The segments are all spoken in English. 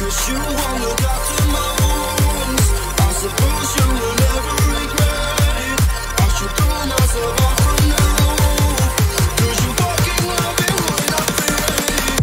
'Cause you won't look after my wounds. I suppose you will never regret it. I should throw myself off from the roof. 'Cause you fucking love it when I feel it.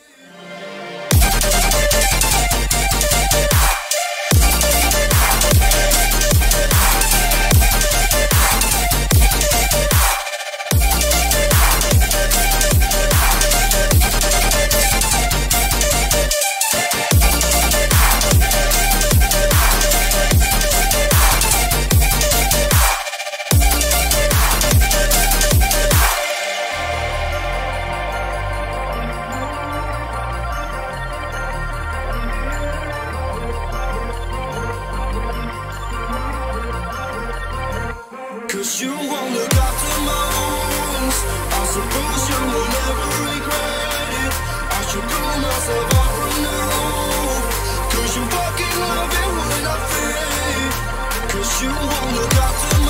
Cause you won't look after my wounds. I suppose you will never regret it. I should throw myself off from the roof. Cause you fucking love it when I feel it. Cause you won't look after